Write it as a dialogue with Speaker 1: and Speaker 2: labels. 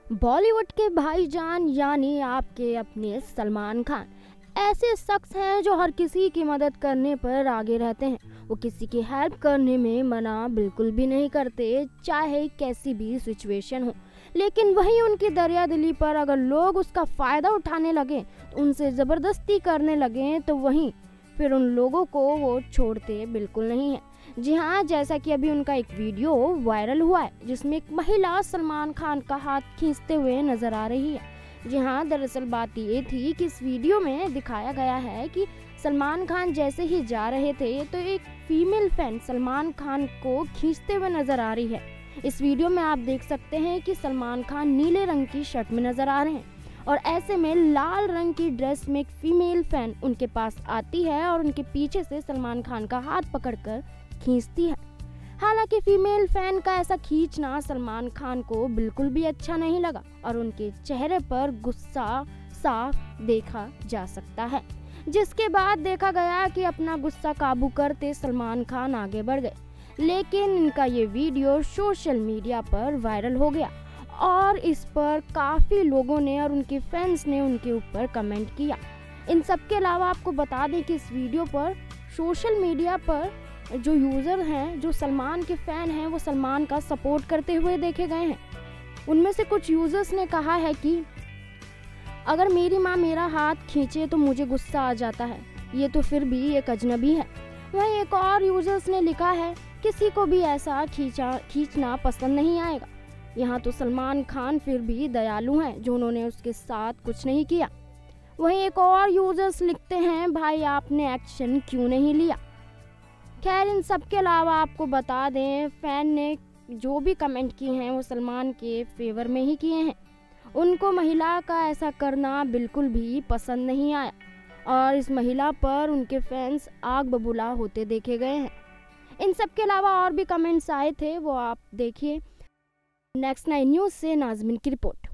Speaker 1: बॉलीवुड के भाईजान यानी आपके अपने सलमान खान ऐसे शख्स हैं जो हर किसी की मदद करने पर आगे रहते हैं। वो किसी की हेल्प करने में मना बिल्कुल भी नहीं करते, चाहे कैसी भी सिचुएशन हो। लेकिन वहीं उनकी दरिया दिली पर अगर लोग उसका फ़ायदा उठाने लगे, तो उनसे ज़बरदस्ती करने लगे, तो वहीं फिर उन लोगों को वो छोड़ते बिल्कुल नहीं है। जी हाँ, जैसा कि अभी उनका एक वीडियो वायरल हुआ है जिसमें एक महिला सलमान खान का हाथ खींचते हुए नजर आ रही है। जी हाँ, दरअसल बात ये थी कि इस वीडियो में दिखाया गया है कि सलमान खान जैसे ही जा रहे थे तो एक फीमेल फैन सलमान खान को खींचते हुए नजर आ रही है। इस वीडियो में आप देख सकते हैं कि सलमान खान नीले रंग की शर्ट में नजर आ रहे हैं और ऐसे में लाल रंग की ड्रेस में एक फीमेल फैन उनके पास आती है और उनके पीछे से सलमान खान का हाथ पकड़कर खींचती है। हालांकि फीमेल फैन का ऐसा खींचना सलमान खान को बिल्कुल भी अच्छा नहीं लगा और उनके चेहरे पर गुस्सा साफ देखा जा सकता है, जिसके बाद देखा गया कि अपना गुस्सा काबू करते सलमान खान आगे बढ़ गए। लेकिन इनका ये वीडियो सोशल मीडिया पर वायरल हो गया और इस पर काफ़ी लोगों ने और उनके फैंस ने उनके ऊपर कमेंट किया। इन सब के अलावा आपको बता दें कि इस वीडियो पर सोशल मीडिया पर जो यूज़र हैं, जो सलमान के फ़ैन हैं, वो सलमान का सपोर्ट करते हुए देखे गए हैं। उनमें से कुछ यूज़र्स ने कहा है कि अगर मेरी माँ मेरा हाथ खींचे तो मुझे गुस्सा आ जाता है, ये तो फिर भी एक अजनबी है। वहीं एक और यूज़र्स ने लिखा है किसी को भी ऐसा खींचना पसंद नहीं आएगा। यहाँ तो सलमान खान फिर भी दयालु हैं जो उन्होंने उसके साथ कुछ नहीं किया। वहीं एक और यूज़र्स लिखते हैं भाई आपने एक्शन क्यों नहीं लिया। खैर, इन सब के अलावा आपको बता दें फ़ैन ने जो भी कमेंट किए हैं वो सलमान के फेवर में ही किए हैं। उनको महिला का ऐसा करना बिल्कुल भी पसंद नहीं आया और इस महिला पर उनके फैंस आग बबूला होते देखे गए हैं। इन सब के अलावा और भी कमेंट्स आए थे, वो आप देखिए। नेक्स्ट 9 न्यूज़ से नाज़मीन की रिपोर्ट।